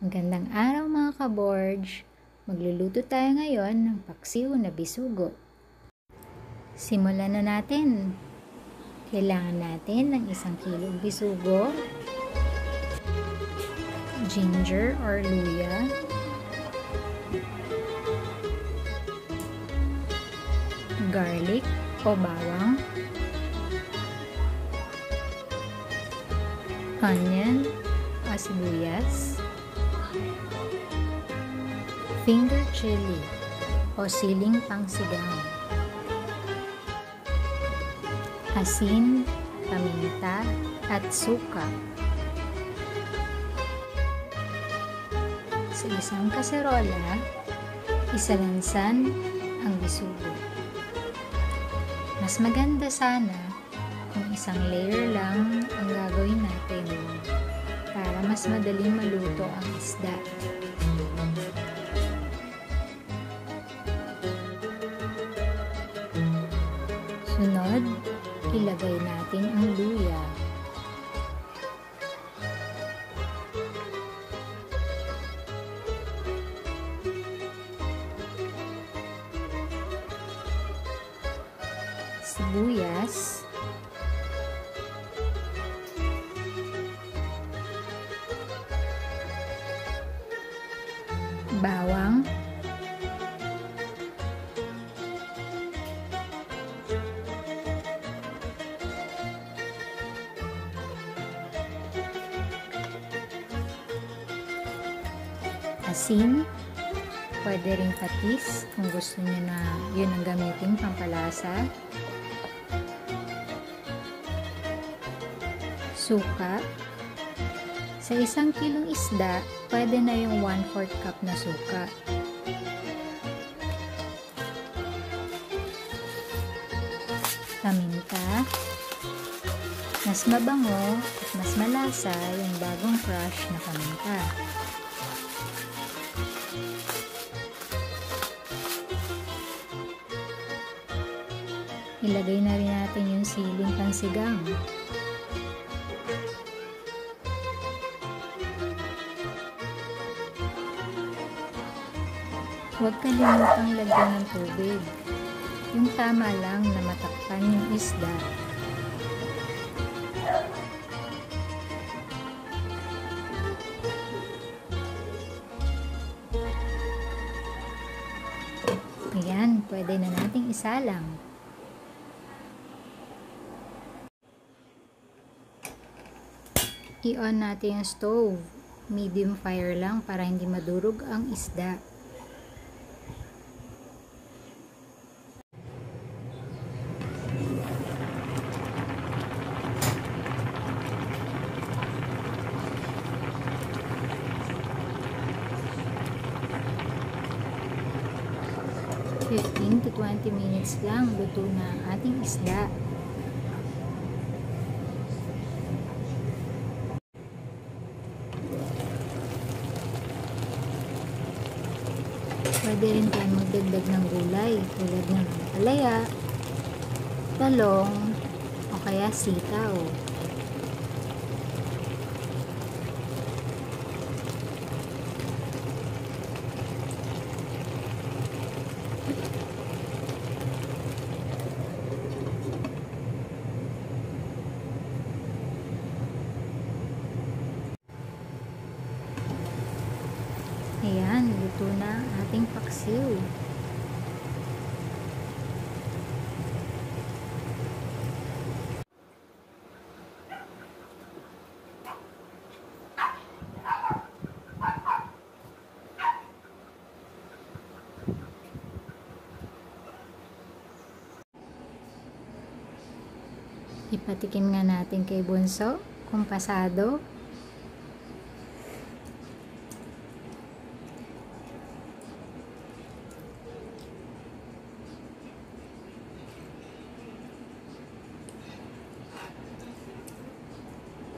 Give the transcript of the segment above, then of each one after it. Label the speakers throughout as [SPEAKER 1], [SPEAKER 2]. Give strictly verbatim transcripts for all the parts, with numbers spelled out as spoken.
[SPEAKER 1] Magandang araw mga kaborge! Magluluto tayo ngayon ng paksiw na bisugo. Simulan na natin. Kailangan natin ng isang kilong bisugo, ginger or luya, garlic o bawang, onion o sibuyas, finger chili o siling pangsigang, asin, paminta at suka. Sa isang kaserola, isalansan ang bisugo. Mas maganda sana kung isang layer lang ang gagawin natin para mas madaling maluto ang isda. Sunod, ilagay natin ang luya. Sibuyas, bawang, asin, pwede ring patis kung gusto niyo na yun ang gamitin pampalasa, suka. Sa isang kilong isda, pwede na yung one fourth cup na suka. Paminta. Mas mabango at mas malasa yung bagong crush na paminta. Ilagay na rin natin yung siling pangsigang. Huwag kalimutang lagyan ng tubig. Yung tama lang na matakpan yung isda. Ayan, pwede na nating isalang. I-on natin yung stove. Medium fire lang para hindi madurog ang isda. fifteen to twenty minutes lang, luto na ang ating isda. Pwede rin tayo magdagdag ng gulay tulad ng palaya, talong, o kaya sitaw. Ayan, luto na ang ating paksiw. Ipatikim nga natin kay Bunso kung pasado.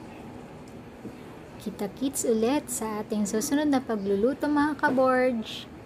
[SPEAKER 1] Kita-kits ulit sa ating susunod na pagluluto mga kaborge.